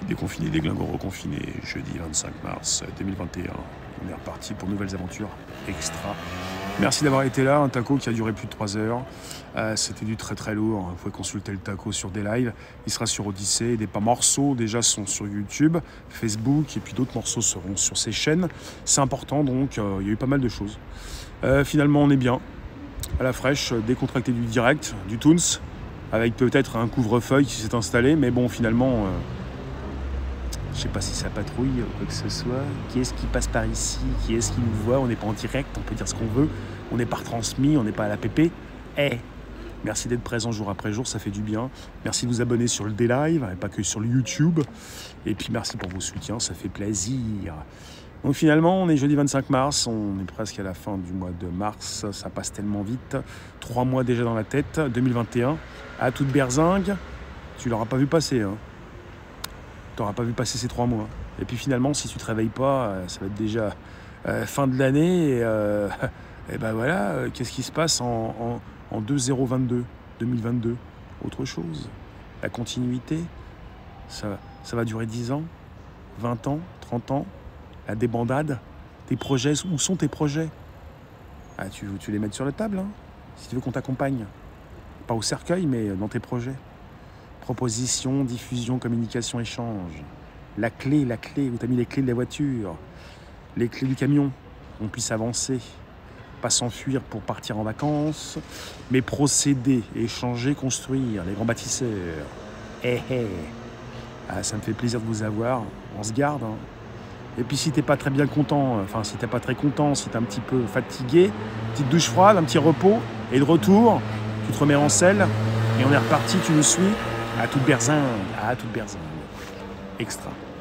Déconfiné, déglingo, reconfiné, jeudi 25 mars 2021. On est reparti pour de nouvelles aventures extra. Merci d'avoir été là, un taco qui a duré plus de 3 heures. C'était du très très lourd, vous pouvez consulter le taco sur des lives. Il sera sur Odyssée, des morceaux déjà sont sur YouTube, Facebook, et puis d'autres morceaux seront sur ces chaînes. C'est important donc, il y a eu pas mal de choses. Finalement on est bien, à la fraîche, décontracté du direct, du Toons, avec peut-être un couvre-feuille qui s'est installé, mais bon finalement... je sais pas si ça patrouille ou quoi que ce soit. Qui est-ce qui passe par ici? Qui est-ce qui nous voit? On n'est pas en direct, on peut dire ce qu'on veut. On n'est pas retransmis, on n'est pas à la PP. Merci d'être présent jour après jour, ça fait du bien. Merci de vous abonner sur le D-Live, et pas que sur le YouTube. Et puis merci pour vos soutiens, ça fait plaisir. Donc finalement, on est jeudi 25 mars, on est presque à la fin du mois de mars. Ça passe tellement vite. 3 mois déjà dans la tête, 2021. À toute berzingue, tu l'auras pas vu passer, hein. T'auras pas vu passer ces 3 mois. Et puis finalement, si tu te réveilles pas, ça va être déjà fin de l'année. Et ben voilà, qu'est-ce qui se passe en 2022 Autre chose. La continuité, ça va durer 10 ans, 20 ans, 30 ans. La débandade, tes projets, où sont tes projets? Tu les mets sur la table, hein, si tu veux qu'on t'accompagne. Pas au cercueil, mais dans tes projets. Proposition, diffusion, communication, échange. La clé, où tu as mis les clés de la voiture, les clés du camion, qu'on puisse avancer, pas s'enfuir pour partir en vacances, mais procéder, échanger, construire, les grands bâtisseurs. Ça me fait plaisir de vous avoir, on se garde, hein. Et puis si t'es pas très bien content, enfin si t'es pas très content, si t'es un petit peu fatigué, petite douche froide, un petit repos, et de retour, tu te remets en selle, et on est reparti, tu nous suis. À toute berzingue, extra.